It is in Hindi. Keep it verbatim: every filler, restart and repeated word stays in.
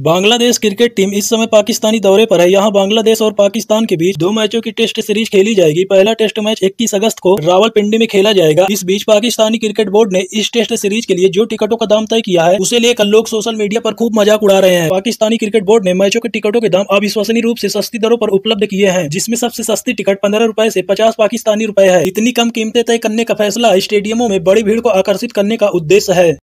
बांग्लादेश क्रिकेट टीम इस समय पाकिस्तानी दौरे पर है। यहां बांग्लादेश और पाकिस्तान के बीच दो मैचों की टेस्ट सीरीज खेली जाएगी। पहला टेस्ट मैच इक्कीस अगस्त को रावलपिंडी में खेला जाएगा। इस बीच पाकिस्तानी क्रिकेट बोर्ड ने इस टेस्ट सीरीज के लिए जो टिकटों का दाम तय किया है उसे लेकर लोग सोशल मीडिया पर खूब मजाक उड़ा रहे हैं। पाकिस्तानी क्रिकेट बोर्ड ने मैचों के टिकटों के दाम अविश्वसनीय रूप से सस्ती दरों पर उपलब्ध किए हैं, जिसमें सबसे सस्ती टिकट पंद्रह रुपए से पचास पाकिस्तानी रुपए है। इतनी कम कीमतें तय करने का फैसला स्टेडियमों में बड़ी भीड़ को आकर्षित करने का उद्देश्य है।